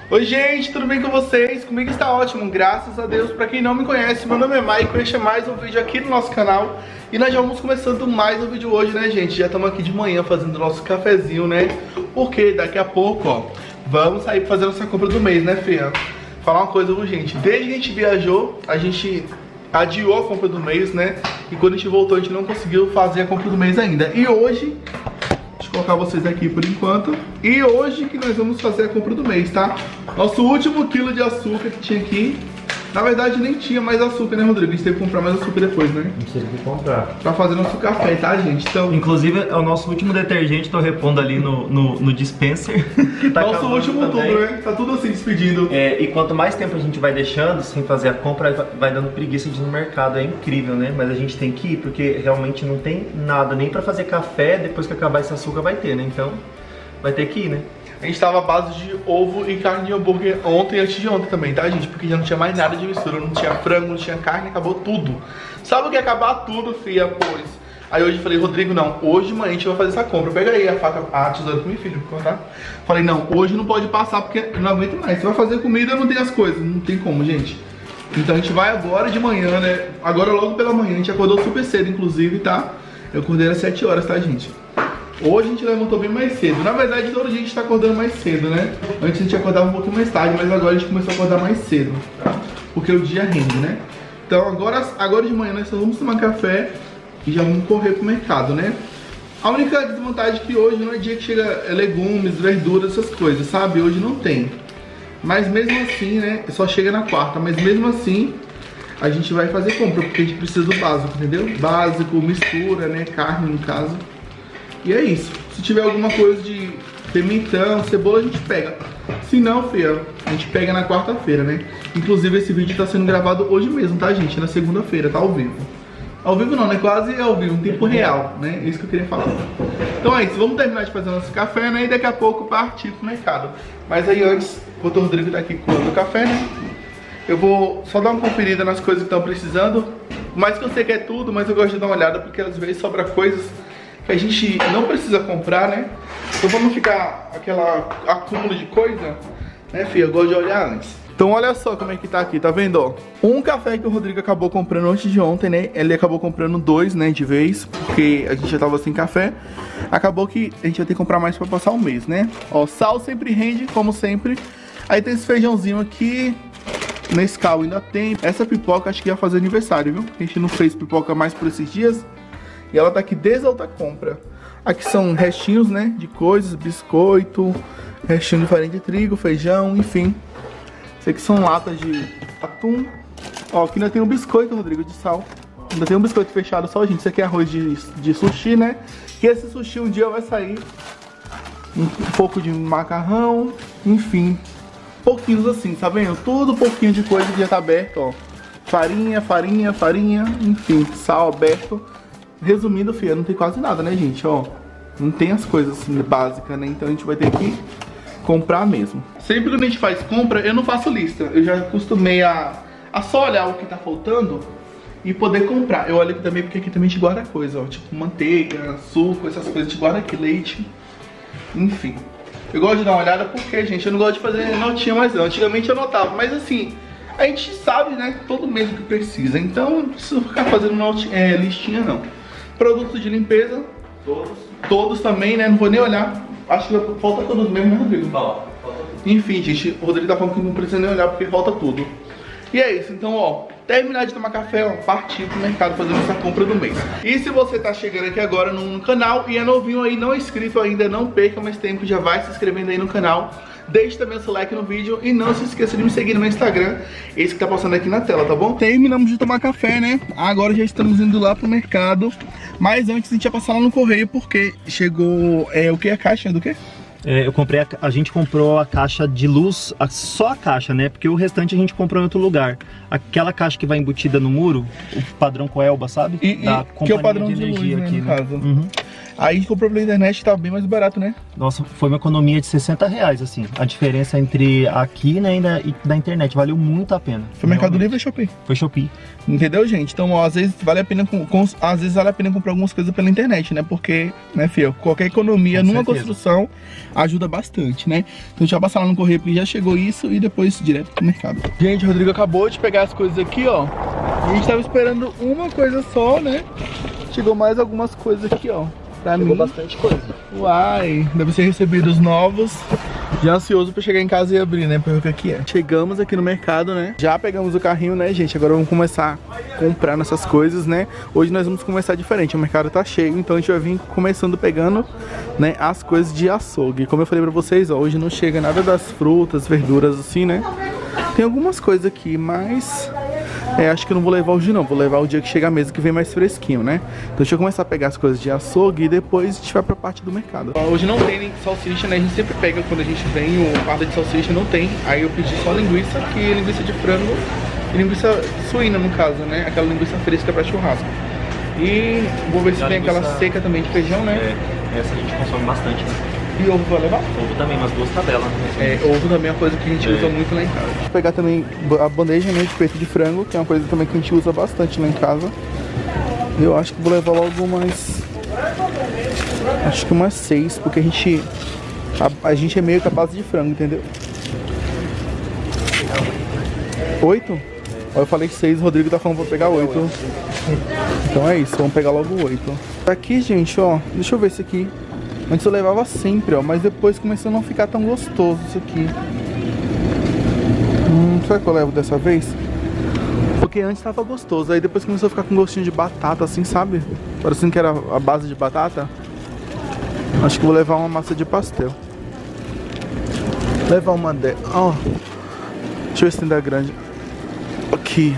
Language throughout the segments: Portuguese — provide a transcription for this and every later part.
Oi gente, tudo bem com vocês? Comigo está ótimo, graças a Deus. Pra quem não me conhece, meu nome é Maicon, este é mais um vídeo aqui no nosso canal. E nós já vamos começando mais um vídeo hoje, né gente? Já estamos aqui de manhã fazendo nosso cafezinho, né? Porque daqui a pouco, ó, vamos sair pra fazer nossa compra do mês, né, Fia? Falar uma coisa, gente, desde que a gente viajou, a gente adiou a compra do mês, né? E quando a gente voltou, a gente não conseguiu fazer a compra do mês ainda. E hoje... deixa eu colocar vocês aqui por enquanto. E hoje que nós vamos fazer a compra do mês, tá? Nosso último quilo de açúcar que tinha aqui. Na verdade nem tinha mais açúcar, né, Rodrigo? A gente teve que comprar mais açúcar depois, né? A gente teve que comprar pra fazer nosso café, tá, gente? Então, inclusive é o nosso último detergente. Tô repondo ali no dispenser que tá nosso último também. tudo, né? Tá tudo assim, despedindo. E quanto mais tempo a gente vai deixando sem fazer a compra, vai dando preguiça de ir no mercado. É incrível, né? Mas a gente tem que ir, porque realmente não tem nada nem pra fazer café. Depois que acabar esse açúcar vai ter, né? Então vai ter que ir, né? A gente tava à base de ovo e carne de hambúrguer ontem e antes de ontem também, tá, gente? Porque já não tinha mais nada de mistura, não tinha frango, não tinha carne, acabou tudo. Sabe o que ia acabar tudo, Fia? Pois. Aí hoje eu falei, Rodrigo, não, hoje de manhã a gente vai fazer essa compra. Pega aí a faca, a tesoura pro meu filho, pra contar. Falei, não, hoje não pode passar porque eu não aguento mais. Você vai fazer comida, não tem as coisas, não tem como, gente. Então a gente vai agora de manhã, né? Agora logo pela manhã, a gente acordou super cedo, inclusive, tá? Eu acordei às 7 horas, tá, gente? Hoje a gente levantou bem mais cedo. Na verdade, todo dia a gente tá acordando mais cedo, né? Antes a gente acordava um pouquinho mais tarde, mas agora a gente começou a acordar mais cedo, tá? Porque o dia rende, né? Então agora de manhã nós só vamos tomar café e já vamos correr pro mercado, né? A única desvantagem é que hoje não é dia que chega legumes, verduras, essas coisas, sabe? Hoje não tem. Mas mesmo assim, né? Só chega na quarta, mas mesmo assim a gente vai fazer compra, porque a gente precisa do básico, entendeu? Básico, mistura, né? Carne no caso. E é isso. Se tiver alguma coisa de pimentão, cebola, a gente pega. Se não, Fia, a gente pega na quarta-feira, né? Inclusive esse vídeo tá sendo gravado hoje mesmo, tá, gente? Na segunda-feira, tá ao vivo. Ao vivo não, né? Quase ao vivo, em tempo real, né? É isso que eu queria falar. Então é isso, vamos terminar de fazer nosso café, né? E daqui a pouco partir pro mercado. Mas aí antes, enquanto o Rodrigo tá aqui coando o café, né? Eu vou só dar uma conferida nas coisas que estão precisando. Mais que eu sei que é tudo, mas eu gosto de dar uma olhada, porque às vezes sobra coisas que a gente não precisa comprar, né? Então vamos ficar aquela acúmulo de coisa, né, Fia? Eu gosto de olhar antes. Então olha só como é que tá aqui, tá vendo, ó? Um café que o Rodrigo acabou comprando antes de ontem, né? Ele acabou comprando 2, né, de vez, porque a gente já tava sem café. Acabou que a gente vai ter que comprar mais pra passar um mês, né? Ó, sal sempre rende, como sempre. Aí tem esse feijãozinho aqui. Nescau ainda tem. Essa pipoca acho que ia fazer aniversário, viu? A gente não fez pipoca mais por esses dias. E ela tá aqui desde a outra compra. Aqui são restinhos, né, de coisas, biscoito, restinho de farinha de trigo, feijão, enfim. Isso aqui são latas de atum. Ó, aqui ainda tem um biscoito, Rodrigo, de sal. Ainda tem um biscoito fechado só, gente. Isso aqui é arroz de sushi, né? Que esse sushi um dia vai sair. Um pouco de macarrão, enfim. Pouquinhos assim, tá vendo? Tudo pouquinho de coisa que já tá aberto, ó. Farinha, enfim, sal aberto. Resumindo, Fia, não tem quase nada, né, gente? Ó, não tem as coisas assim básicas, né? Então a gente vai ter que comprar mesmo. Sempre que a gente faz compra, eu não faço lista. Eu já acostumei a só olhar o que tá faltando e poder comprar. Eu olho aqui também porque aqui também a gente guarda coisa, ó. Tipo manteiga, açúcar, essas coisas. A gente guarda aqui, leite. Enfim. Eu gosto de dar uma olhada porque, gente, eu não gosto de fazer notinha mais não. Antigamente eu notava, mas assim... a gente sabe, né, todo mês o que precisa. Então não precisa ficar fazendo listinha, não. Produtos de limpeza, todos também, né? Não vou nem olhar. Acho que falta todos mesmo, né, Rodrigo? Falta tudo. Enfim, gente, o Rodrigo tá falando que não precisa nem olhar porque falta tudo. E é isso, então, ó, terminar de tomar café, ó, partir pro mercado fazer essa compra do mês. E se você tá chegando aqui agora no canal e é novinho aí, não é inscrito ainda, não perca mais tempo, já vai se inscrevendo aí no canal. Deixe também o seu like no vídeo e não se esqueça de me seguir no meu Instagram, esse que tá passando aqui na tela, tá bom? Terminamos de tomar café, né? Agora já estamos indo lá pro mercado. Mas antes a gente ia passar lá no correio porque chegou, o que? A caixa do quê? Eu comprei, a gente comprou a caixa de luz, só a caixa, né? Porque o restante a gente comprou em outro lugar. Aquela caixa que vai embutida no muro, o padrão Coelba, sabe? Da que é o padrão de energia, luz, né, aqui, no caso. Uhum. Aí a gente comprou pela internet, tava bem mais barato, né? Nossa, foi uma economia de R$60, assim. A diferença entre aqui, né, e da internet, valeu muito a pena. Foi Mercado Livre ou Shopee? Foi Shopee. Entendeu, gente? Então, ó, às vezes vale a pena às vezes vale a pena comprar algumas coisas pela internet, né? Porque, né, filho, qualquer economia numa construção ajuda bastante, né? Então a gente vai passar lá no correio porque já chegou isso e depois direto pro mercado. Gente, o Rodrigo acabou de pegar as coisas aqui, ó. E a gente tava esperando uma coisa só, né? Chegou mais algumas coisas aqui, ó. Pra mim. Bastante coisa. Uai, deve ser recebidos novos. Já ansioso pra chegar em casa e abrir, né? Pra ver o que é. Chegamos aqui no mercado, né? Já pegamos o carrinho, né, gente? Agora vamos começar a comprar nessas coisas, né? Hoje nós vamos começar diferente. O mercado tá cheio, então a gente vai vir começando pegando, né, as coisas de açougue. Como eu falei pra vocês, ó, hoje não chega nada das frutas, verduras assim, né? Tem algumas coisas aqui, mas... acho que eu não vou levar hoje não, vou levar o dia que chega a mesa que vem mais fresquinho, né? Então deixa eu começar a pegar as coisas de açougue e depois a gente vai pra parte do mercado. Hoje não tem salsicha, né? A gente sempre pega quando a gente vem, o fardo de salsicha não tem. Aí eu pedi só linguiça, que é linguiça de frango e linguiça suína no caso, né? Aquela linguiça fresca pra churrasco. E vou ver se tem aquela seca também de feijão, né? Essa a gente consome bastante, né? E ovo vai levar? Ovo também, umas 2 tabelas. Ovo também é uma coisa que a gente usa muito lá em casa. Vou pegar também a bandeja, né, de peito de frango, que é uma coisa também que a gente usa bastante lá em casa. Eu acho que vou levar logo umas... acho que umas 6, porque a gente é meio que a base de frango, entendeu? 8? Ó, eu falei 6, o Rodrigo tá falando pra pegar 8. Então é isso, vamos pegar logo 8. Aqui, gente, ó, deixa eu ver esse aqui. Antes eu levava sempre, ó, mas depois começou a não ficar tão gostoso isso aqui. Será que eu levo dessa vez? Porque antes tava gostoso, aí depois começou a ficar com gostinho de batata, assim, sabe? Parecendo que era a base de batata. Acho que vou levar uma massa de pastel. Levar uma dela, ó. Deixa eu ver se tem da grande. Aqui.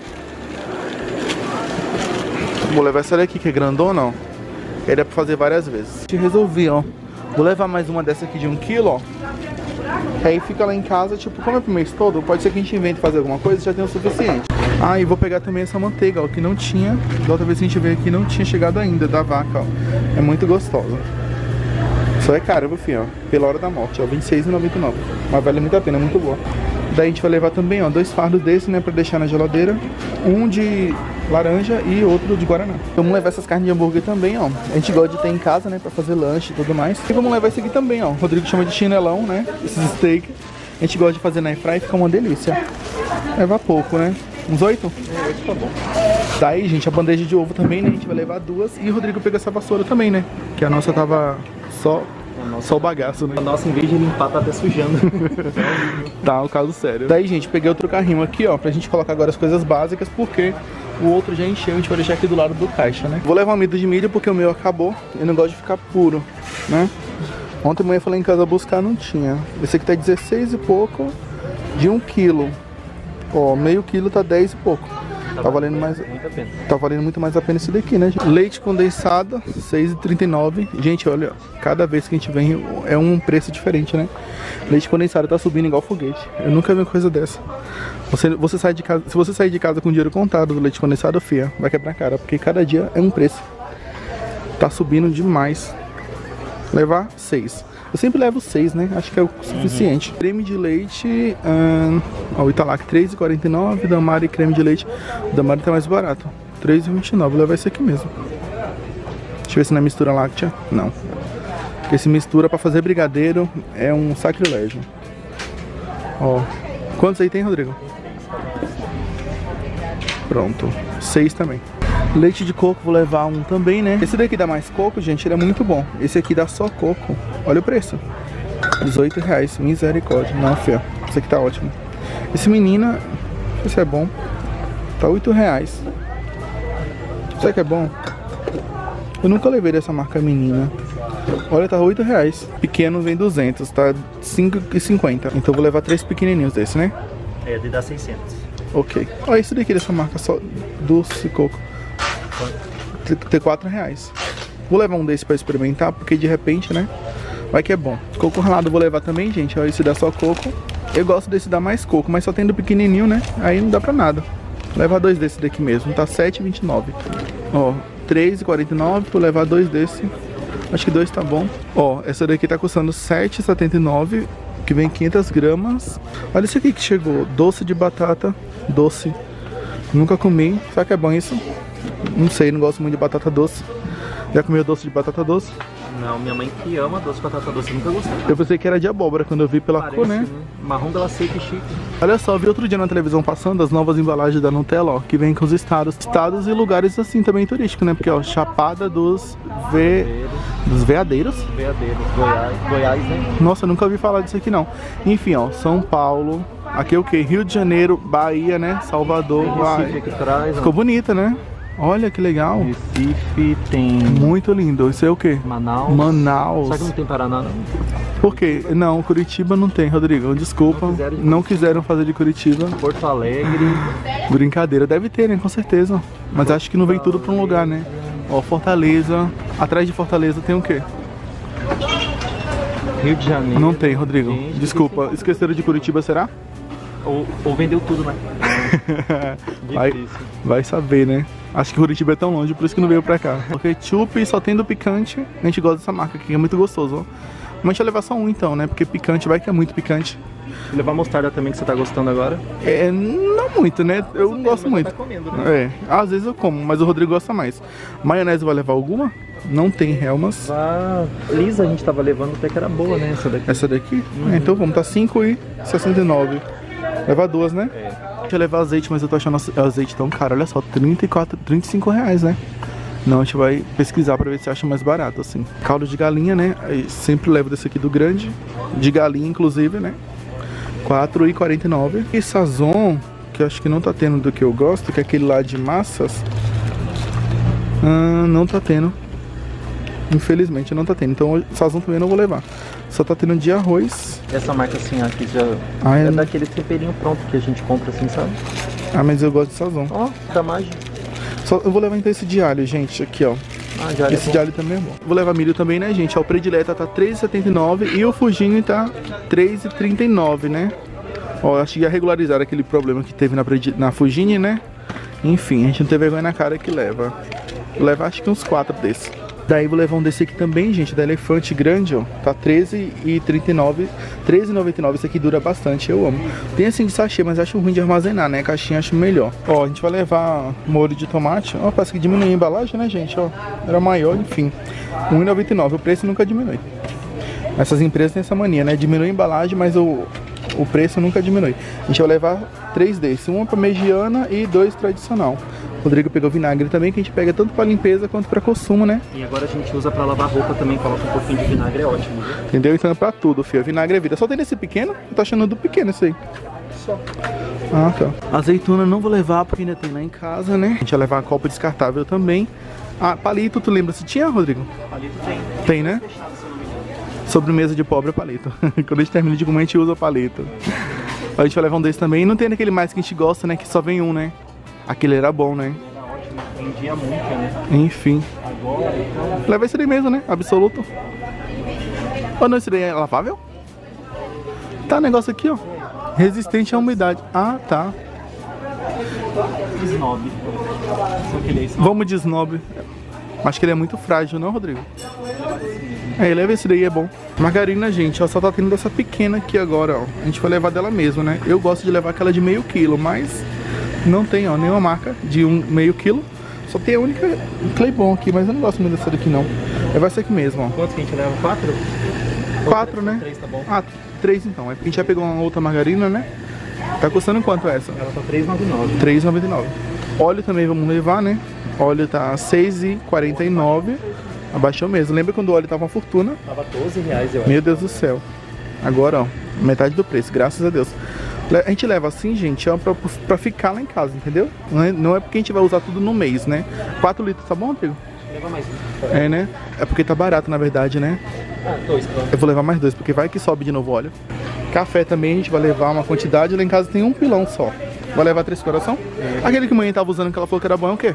Vou levar essa daqui, que é grandona, ó. Aí dá pra fazer várias vezes. Resolvi, ó. Vou levar mais uma dessa aqui de 1 kg, ó. Aí fica lá em casa, tipo, como é pro mês todo, pode ser que a gente invente fazer alguma coisa e já tem o suficiente. Ah, e vou pegar também essa manteiga, ó, que não tinha. Da outra vez que a gente veio aqui não tinha chegado ainda, da vaca, ó. É muito gostosa. Só é caro, meu filho, ó. Pela hora da morte, ó. R$26,99. Mas vale muito a pena, é muito boa. Daí a gente vai levar também, ó, 2 fardos desse, né, pra deixar na geladeira. Um de laranja e outro de guaraná. Vamos levar essas carnes de hambúrguer também, ó. A gente gosta de ter em casa, né, pra fazer lanche e tudo mais. E vamos levar esse aqui também, ó. O Rodrigo chama de chinelão, né, esses steak. A gente gosta de fazer na airfryer, fica uma delícia. Leva pouco, né? Uns 8? 8 tá bom. Daí, gente, a bandeja de ovo também, né, a gente vai levar 2. E o Rodrigo pegou essa vassoura também, né, que a nossa tava só o bagaço, né? A nossa, em vez de limpar, tá até sujando. Tá, um caso sério. Daí, gente, peguei outro carrinho aqui, ó, pra gente colocar agora as coisas básicas, porque o outro já encheu, a gente vai deixar aqui do lado do caixa, né? Vou levar um amido de milho, porque o meu acabou. Eu não gosto de ficar puro, né? Ontem a mãe foi lá em casa buscar, não tinha. Esse aqui tá 16 e pouco, de 1 kg. Ó, meio quilo tá 10 e pouco. Tá valendo mais, muito a pena. Tá valendo muito mais a pena esse daqui, né, gente? Leite condensado, R$6,39. Gente, olha, cada vez que a gente vem é um preço diferente, né? Leite condensado tá subindo igual foguete. Eu nunca vi uma coisa dessa. Você sai de casa, se você sair de casa com dinheiro contado do leite condensado, fia, vai quebrar a cara, porque cada dia é um preço. Tá subindo demais. Levar 6. Eu sempre levo 6, né? Acho que é o suficiente. Creme de leite, ó, o Italac R$3,49, Damari creme de leite. O Damari tá mais barato, R$3,29. Vou levar esse aqui mesmo. Deixa eu ver se não é mistura láctea. Não. Porque se mistura pra fazer brigadeiro é um sacrilégio. Ó. Quantos aí tem, Rodrigo? Pronto. 6 também. Leite de coco vou levar um também, né? Esse daqui dá mais coco, gente, ele é muito bom. Esse aqui dá só coco. Olha o preço. R$18, misericórdia. Não, fia. Esse aqui tá ótimo. Esse menina, esse é bom. Tá R$8. Será que é bom? Eu nunca levei dessa marca menina. Olha, tá R$8. Pequeno vem 200, tá R$5,50. Então eu vou levar 3 pequenininhos desse, né? É, de dar 600. Ok. Olha esse daqui dessa marca, só doce coco. Ter R$4. Vou levar um desse pra experimentar, porque de repente, né, vai que é bom. Coco ralado vou levar também, gente. Ó, esse dá só coco. Eu gosto desse dar mais coco, mas só tendo pequenininho, né, aí não dá pra nada. Vou levar 2 desse daqui mesmo, tá R$7,29. Ó, R$3,49, vou levar 2 desse. Acho que 2 tá bom. Ó, essa daqui tá custando R$7,79, que vem 500 gramas. Olha esse aqui que chegou, doce de batata, doce. Nunca comi, será que é bom isso? Não sei, não gosto muito de batata doce. Já comeu doce de batata doce? Não, minha mãe que ama doce de batata doce, nunca gostei. Eu pensei que era de abóbora quando eu vi pela cor, né? Marrom glacê, que chique. Olha só, vi outro dia na televisão passando as novas embalagens da Nutella, ó, que vem com os estados e lugares assim também turísticos, né? Porque, ó, Chapada dos Veadeiros. Goiás, né? Nossa, eu nunca ouvi falar disso aqui não. Enfim, ó, São Paulo, aqui é o que? Rio de Janeiro, Bahia, né? Salvador, Recife aqui atrás, ficou bonita, né? Olha que legal. Recife tem... Muito lindo. Isso é o quê? Manaus. Será que não tem Paraná, não? Por quê? Não, Curitiba não tem, Rodrigo. Desculpa. Não quiseram fazer de Curitiba. Porto Alegre. Brincadeira. Deve ter, né? Com certeza. Mas acho que não vem tudo pra um lugar, né? Ó, Fortaleza. Atrás de Fortaleza tem o quê? Rio de Janeiro. Não tem, Rodrigo. Desculpa. Esqueceram de Curitiba, será? Ou vendeu tudo, né? Vai saber, né? Acho que Curitiba é tão longe, por isso que não veio pra cá. Porque ketchup só tem do picante. A gente gosta dessa marca aqui, é muito gostoso, ó. Mas a gente vai levar só um então, né? Porque picante vai que é muito picante. Vou levar mostarda também, que você tá gostando agora? É, não muito, né? Eu não gosto muito. Tá comendo, né? É, às vezes eu como, mas o Rodrigo gosta mais. Maionese vai levar alguma? Não tem Helmas. Lisa a gente tava levando até que era boa, né? Essa daqui. Essa daqui? É, então vamos, tá R$5,69. Levar duas, né? Deixa eu levar azeite, mas eu tô achando o azeite tão caro. Olha só, R$35, né? Não, a gente vai pesquisar pra ver se acha mais barato, assim. Caldo de galinha, né? Eu sempre levo desse aqui do grande. De galinha, inclusive, né? R$4,49. E Sazon, que eu acho que não tá tendo do que eu gosto, que é aquele lá de massas. Não tá tendo. Infelizmente não tá tendo. Então Sazon também não vou levar. Só tá tendo de arroz. Essa marca assim aqui já é daquele temperinho pronto que a gente compra assim, sabe? Ah, mas eu gosto de Sazon. Ó, da Maggi. Eu vou levar então esse de alho, gente, aqui ó. Esse de alho também é bom. Vou levar milho também, né, gente? Ó, o Predileta tá R$3,79 e o Fugini tá R$3,39, né? Ó, acho que ia regularizar aquele problema que teve na Fugini, né? Enfim, a gente não tem vergonha na cara que leva. Vou levar acho que uns 4 desses. Daí vou levar um desse aqui também, gente, da Elefante grande, ó. Tá R$13,39, R$13,99. Esse aqui dura bastante, eu amo. Tem assim de sachê, mas acho ruim de armazenar, né? Caixinha acho melhor. Ó, a gente vai levar molho de tomate. Ó, parece que diminui a embalagem, né, gente? Ó, era maior, enfim. R$1,99. O preço nunca diminui. Essas empresas têm essa mania, né? Diminui a embalagem, mas o preço nunca diminui. A gente vai levar 3 desses. Um pra mediana e 2 tradicional. O Rodrigo pegou vinagre também, que a gente pega tanto pra limpeza quanto pra consumo, né? E agora a gente usa pra lavar roupa também, coloca um pouquinho de vinagre, é ótimo, viu? Entendeu? Então é pra tudo, filho. Vinagre é vida. Só tem nesse pequeno? Eu tô achando do pequeno esse aí. Só. Ah, tá. Azeitona não vou levar porque ainda tem lá em casa, né? A gente vai levar a copa descartável também. Ah, palito, tu lembra se tinha, Rodrigo? Palito tem. Tem, né? Sobremesa de pobre é palito. Quando a gente termina de comer, a gente usa palito. A gente vai levar um desse também. E não tem aquele mais que a gente gosta, né? Que só vem um, né? Aquele era bom, né? Era ótimo, vendia muito, né? Enfim. Agora, então... Leva esse daí mesmo, né? Absoluto. Ou não, esse daí é lavável? Tá, negócio aqui, ó. Resistente à umidade. Ah, tá. Snob. Só que ele é snob. Vamos de snob. Acho que ele é muito frágil, não, Rodrigo? É, leva esse daí, é bom. Margarina, gente, ó, só tá tendo dessa pequena aqui agora, ó. A gente vai levar dela mesmo, né? Eu gosto de levar aquela de meio quilo, mas não tem, ó, nenhuma marca de meio quilo. Só tem a única Claybon aqui, mas eu não gosto muito dessa daqui, não. Vai ser aqui mesmo, ó. Quantos que a gente leva? 4? 4, né? 3 tá bom. Ah, 3 então. É porque a gente já pegou uma outra margarina, né? Tá custando quanto essa? Ela tá R$3,99. R$3,99. Óleo também vamos levar, né? Óleo tá R$6,49. Abaixou mesmo. Lembra quando o óleo tava uma fortuna? Tava R$12, eu acho. Meu Deus do céu. Agora, ó, metade do preço, graças a Deus. A gente leva assim, gente, ó, pra ficar lá em casa, entendeu? Não é porque a gente vai usar tudo no mês, né? 4 litros, tá bom, Rodrigo? Leva mais um. É, né? É porque tá barato, na verdade, né? Ah, 2, pronto. Eu vou levar mais 2, porque vai que sobe de novo o óleo. Café também, a gente vai levar uma quantidade. Lá em casa tem um pilão só. Vai levar 3 coração? Aquele que a mãe tava usando, que ela falou que era bom, é o quê?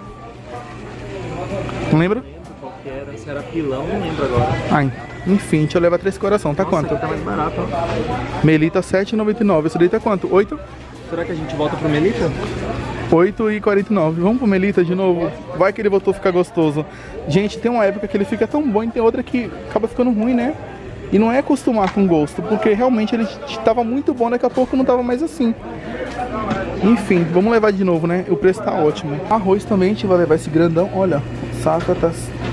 Não lembra? Qual que era? Se era pilão, não lembro agora. Ai, enfim, deixa eu levar 3 coração. Tá quanto? Tá mais barato, ó. Melita R$7,99. Esse daí tá quanto? 8? Será que a gente volta pro Melita? R$8,49. Vamos pro Melita de novo? Vai que ele voltou a ficar gostoso. Gente, tem uma época que ele fica tão bom e tem outra que acaba ficando ruim, né? E não é acostumar com gosto, porque realmente ele estava muito bom, daqui a pouco não tava mais assim. Enfim, vamos levar de novo, né? O preço tá ótimo. Arroz também, a gente vai levar esse grandão. Olha, o saco tá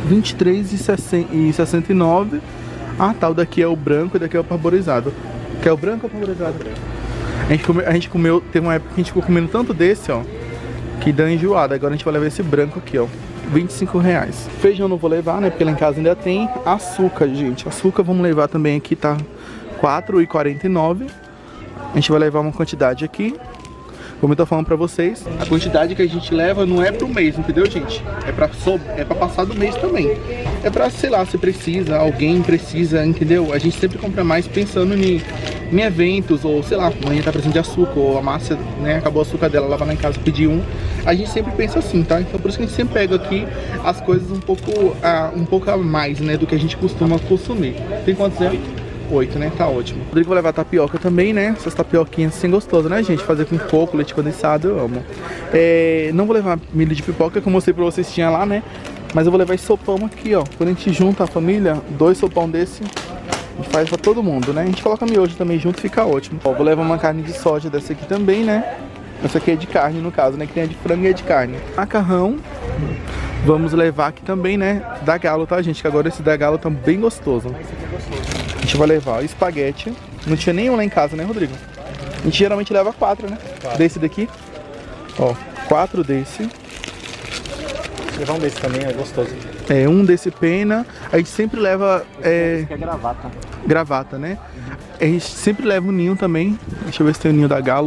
23,69. Ah, tá, o daqui é o branco e daqui é o parborizado. Quer o branco ou o parborizado? A gente comeu, teve uma época que a gente ficou comendo tanto desse, ó, que deu enjoada. Agora a gente vai levar esse branco aqui, ó, R$25. Feijão não vou levar, né, porque lá em casa ainda tem açúcar, gente. Açúcar vamos levar também aqui, tá R$4,49. A gente vai levar uma quantidade aqui. Como eu tô falando pra vocês, a quantidade que a gente leva não é pro mês, entendeu, gente? É pra passar do mês também. É pra, sei lá, se precisa, alguém precisa, entendeu? A gente sempre compra mais pensando em eventos, ou sei lá, a mãe tá precisando de açúcar, ou a Márcia, né, acabou o açúcar dela, ela vai lá em casa pedir um. A gente sempre pensa assim, tá? Então por isso que a gente sempre pega aqui as coisas um pouco a mais, né, do que a gente costuma consumir. Tem quantos é? 8, né? Tá ótimo. O Rodrigo vai levar tapioca também, né? Essas tapioquinhas assim gostosas, né, gente? Fazer com coco, leite condensado, eu amo. Não vou levar milho de pipoca, como eu mostrei pra vocês, tinha lá, né? Mas eu vou levar esse sopão aqui, ó. Quando a gente junta a família, 2 sopão desse e faz pra todo mundo, né? A gente coloca miojo também junto, fica ótimo. Ó, vou levar uma carne de soja dessa aqui também, né? Essa aqui é de carne, no caso, né? Que tem a de frango e a de carne. Macarrão. Vamos levar aqui também, né? Da Galo, tá, gente? Que agora esse da Galo tá bem gostoso. A gente vai levar o espaguete. Não tinha nenhum lá em casa, né, Rodrigo? A gente geralmente leva 4, né? 4. Desse daqui. Ó, 4 desse. Levar um desse também é gostoso. Um desse pena. A gente sempre leva... Esse é gravata. Gravata, né? A gente sempre leva um ninho também. Deixa eu ver se tem o ninho da Galo.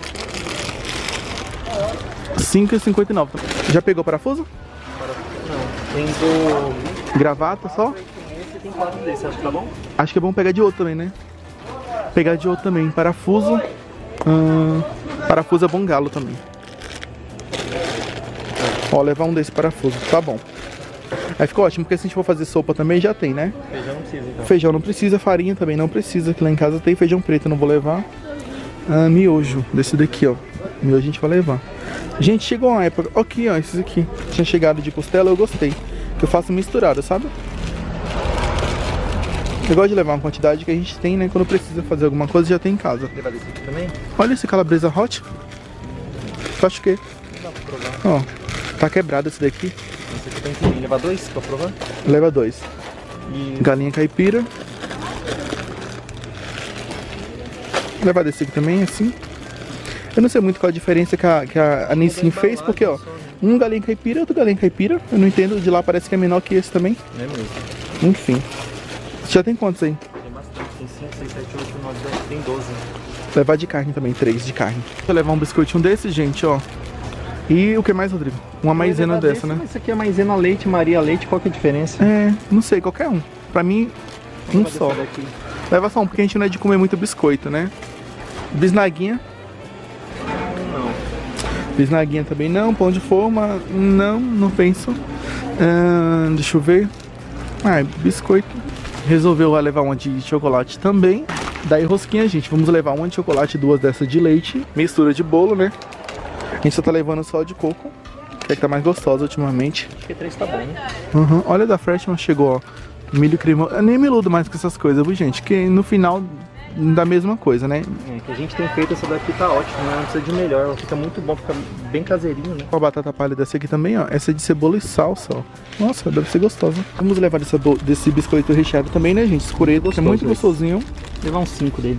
R$5,59. Já pegou parafuso? Não. Tem do... Gravata só? Tem 4 desses, acho que tá bom? Acho que é bom pegar de outro também, né? Pegar de outro também. Parafuso. Parafuso é bom Galo também. Ó, levar um desse parafuso. Tá bom. Aí ficou ótimo, porque se a gente for fazer sopa também já tem, né? Feijão não precisa, então. Feijão não precisa, farinha também não precisa. Que lá em casa tem feijão preto, eu não vou levar. Miojo, desse daqui, ó. Miojo a gente vai levar. Gente, chegou uma época... Aqui, ó, esses aqui. Tinha chegado de costela, eu gostei. Que eu faço misturado, sabe? Eu gosto de levar uma quantidade que a gente tem, né? Quando precisa fazer alguma coisa, já tem em casa. Levar desse aqui também? Olha esse calabresa hot. Tu acha o quê? Não dá pra provar. Ó, tá quebrado esse daqui. Esse aqui tá inteirinho. Levar 2 pra provar? Leva 2. E... Galinha caipira. Levar desse aqui também, assim. Eu não sei muito qual a diferença que a Nissin fez, porque, ó, um galinha caipira, outro galinha caipira. Eu não entendo, de lá parece que é menor que esse também. É mesmo. Enfim. Já tem quantos aí? Tem bastante, tem 5, 6, 7, 8, 9, 10, tem 12. Levar de carne também, 3 de carne. Vou levar um biscoitinho desse, gente, ó. E o que mais, Rodrigo? Uma maisena dessa, né? Esse aqui é maisena leite, Maria leite, qual que é a diferença? Não sei, qualquer um. Pra mim, um só. Leva só um, porque a gente não é de comer muito biscoito, né? Bisnaguinha. Não. Bisnaguinha também não. Pão de forma, não penso. Deixa eu ver. Biscoito. Resolveu levar uma de chocolate também. Daí rosquinha, gente. Vamos levar uma de chocolate e 2 dessas de leite. Mistura de bolo, né? A gente só tá levando só de coco, que é que tá mais gostosa ultimamente. Acho que 3 tá bom, né? Olha da Freshman, chegou, ó. Milho cremoso. Eu nem me iludo mais com essas coisas, viu, gente? Que no final da mesma coisa, né? Que a gente tem feito, essa daqui tá ótima, né? Não precisa de melhor, ela fica muito bom, fica bem caseirinho, né? Com a batata palha dessa aqui também, ó. Essa é de cebola e salsa, ó. Nossa, deve ser gostosa. Vamos levar desse biscoito recheado também, né, gente? Escureto, que é muito gostosinho. Vou levar uns 5 dele.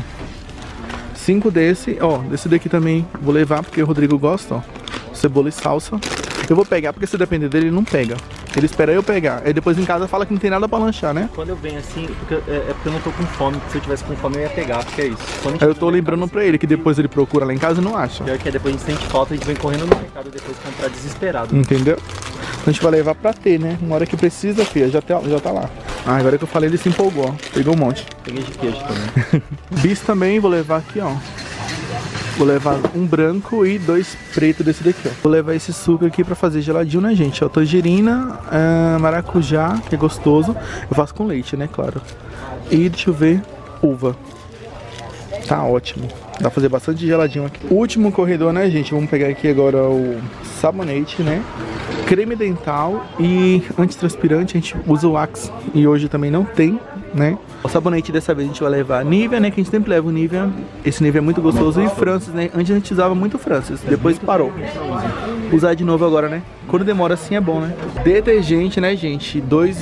5 desse, ó. Desse daqui também vou levar, porque o Rodrigo gosta, ó. Cebola e salsa. Eu vou pegar, porque se depender dele, ele não pega. Ele espera eu pegar. Aí depois em casa fala que não tem nada pra lanchar, né? Quando eu venho assim, porque eu não tô com fome. Porque se eu tivesse com fome, eu ia pegar, porque é isso. Aí eu tô lembrando pra ele que depois ele procura lá em casa e não acha. Pior que depois a gente sente falta, a gente vem correndo no mercado depois comprar desesperado. Entendeu? Então a gente vai levar pra ter, né? Uma hora que precisa, filha, já tá lá. Agora que eu falei, ele se empolgou, ó. Pegou um monte. Peguei de queijo também. Bis também, vou levar aqui, ó. Vou levar um branco e 2 pretos desse daqui, ó. Vou levar esse suco aqui pra fazer geladinho, né, gente? Ó, tangerina, maracujá, que é gostoso. Eu faço com leite, né, claro. E deixa eu ver, uva. Tá ótimo. Dá pra fazer bastante geladinho aqui. O último corredor, né, gente? Vamos pegar aqui agora o sabonete, né? Creme dental e antitranspirante. A gente usa o Axe e hoje também não tem. né? O sabonete dessa vez a gente vai levar Nivea, né? Que a gente sempre leva o Nivea. Esse Nivea é muito gostoso. E Francis, né? Antes a gente usava muito Francis, depois parou. Usar de novo agora, né? Quando demora assim é bom, né? Detergente, né, gente?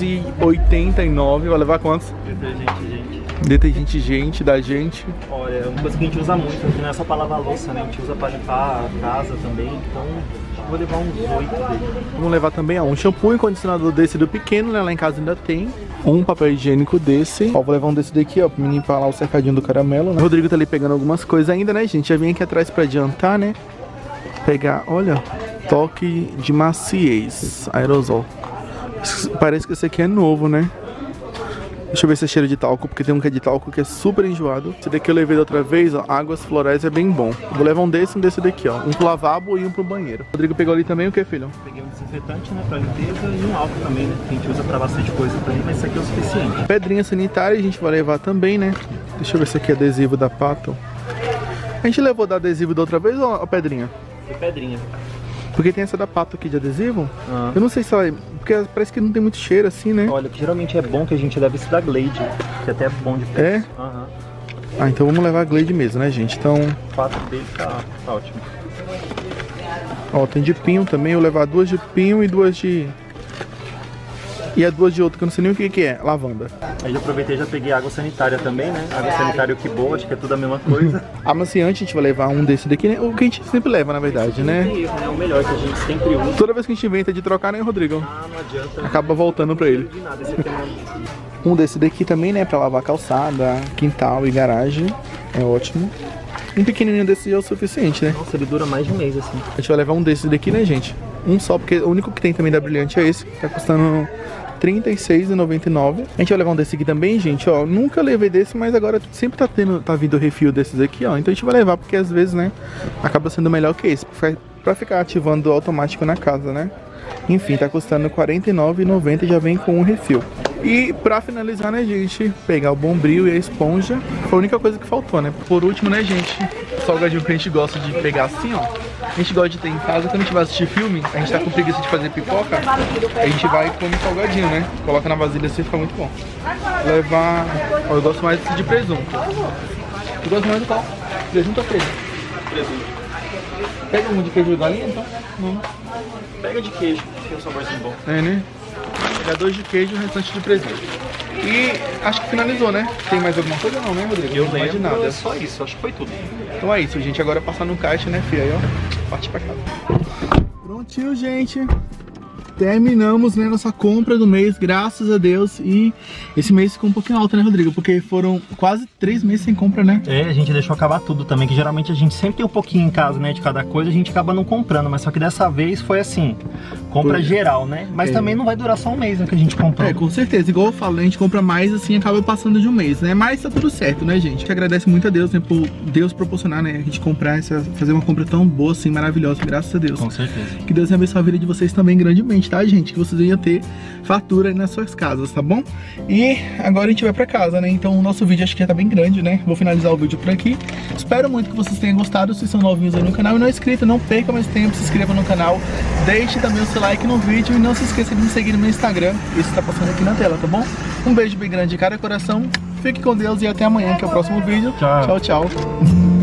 R$2,89. Vai levar quantos? Detergente, gente, da gente. Olha, é uma coisa que a gente usa muito, não é só pra lavar a louça, né? A gente usa pra limpar a casa também, então vou levar uns 8 dele. Vamos levar também um shampoo e condicionador desse do pequeno, né? Lá em casa ainda tem. Um papel higiênico desse. Ó, vou levar um desse daqui, ó, pra me limpar lá o cercadinho do caramelo, né? O Rodrigo tá ali pegando algumas coisas ainda, né, gente? Já vim aqui atrás pra adiantar, né? Pegar, olha, toque de maciez, aerosol. Parece que esse aqui é novo, né? Deixa eu ver se é cheiro de talco, porque tem um que é de talco que é super enjoado. Esse daqui eu levei da outra vez, ó, águas florais é bem bom. Vou levar um desse daqui, ó. Um pro lavabo e um pro banheiro. O Rodrigo pegou ali também o que, filho? Peguei um desinfetante, né, pra limpeza e um álcool também, né? Que a gente usa pra bastante coisa também, mas esse aqui é o suficiente. Pedrinha sanitária a gente vai levar também, né? Deixa eu ver se aqui é adesivo da Pato. A gente levou da adesivo da outra vez ou a pedrinha? Foi pedrinha. Porque tem essa da Pato aqui de adesivo. Eu não sei se ela... Porque parece que não tem muito cheiro assim, né? Olha, que geralmente é bom que a gente leve esse da Glade, que até é bom de preço. É? Ah, então vamos levar a Glade mesmo, né, gente? Então... 4 dele tá ótimo. Ó, tem de pinho também. Eu vou levar 2 de pinho e 2 de... E a 2 de outra, que eu não sei nem o que é. Lavanda. Aí já aproveitei e já peguei água sanitária também, né? Água sanitária e o que boa, acho que é tudo a mesma coisa. Amaciante, a gente vai levar um desse daqui, né? O que a gente sempre leva, na verdade, né? É o melhor que a gente sempre usa. Toda vez que a gente inventa de trocar, né, Rodrigo? Ah, não adianta. Acaba voltando pra ele. Um desse daqui também, né? Pra lavar calçada, quintal e garagem. É ótimo. Um pequenininho desse é o suficiente, né? Nossa, ele dura mais de um mês, assim. A gente vai levar um desses daqui, né, gente? Um só, porque o único que tem também da Brilhante é esse, que tá custando R$36,99. A gente vai levar um desse aqui também, gente, ó. Nunca levei desse, mas agora sempre tá vindo refil desses aqui, ó. Então a gente vai levar, porque às vezes, né, acaba sendo melhor que esse, pra ficar ativando automático na casa, né? Enfim, tá custando R$49,90 e já vem com um refil. E pra finalizar, né, gente, pegar o Bombril e a esponja. Foi a única coisa que faltou, né? Por último, né, gente, o salgadinho que a gente gosta de pegar assim, ó. A gente gosta de ter em casa, quando a gente vai assistir filme, a gente tá com preguiça de fazer pipoca, a gente vai e come salgadinho, né? Coloca na vasilha assim, fica muito bom. Levar... Ó, eu gosto mais de presunto. Tu gosta mais do qual? Presunto ou queijo? Presunto. Pega um de queijo de galinha, então? Não. Pega de queijo, que tem um saborzinho bom. É, né? Pegar 2 de queijo e o restante de presunto. E acho que finalizou, né? Tem mais alguma coisa não, né, Rodrigo? Eu não mais de lembro, nada. é só isso, acho que foi tudo. Então é isso, gente. Agora é passar no caixa, né, filha? Aí, ó, parte pra casa. Prontinho, gente. Terminamos, né, nossa compra do mês, graças a Deus. E esse mês ficou um pouquinho alto, né, Rodrigo? Porque foram quase 3 meses sem compra, né? É, a gente deixou acabar tudo também, que geralmente a gente sempre tem um pouquinho em casa, né, de cada coisa, a gente acaba não comprando, mas só que dessa vez foi assim, compra geral, né? Mas também não vai durar só um mês, né, que a gente comprou. É, com certeza, igual eu falo, a gente compra mais, assim, acaba passando de um mês, né? Mas tá tudo certo, né, gente? A gente agradece muito a Deus, né, por Deus proporcionar, né, a gente comprar fazer uma compra tão boa, assim, maravilhosa, graças a Deus. Com certeza. Que Deus abençoe a vida de vocês também grandemente, tá, gente? Que vocês venham ter fartura aí nas suas casas, tá bom? E agora a gente vai pra casa, né? Então o nosso vídeo acho que já tá bem grande, né? Vou finalizar o vídeo por aqui. Espero muito que vocês tenham gostado. Se são novinhos aí no canal e não é inscrito, não perca mais tempo, se inscreva no canal, deixe também o seu like no vídeo e não se esqueça de me seguir no meu Instagram. Esse tá passando aqui na tela, tá bom? Um beijo bem grande de cada coração. Fique com Deus e até amanhã, que é o próximo vídeo. Tchau. Tchau, tchau.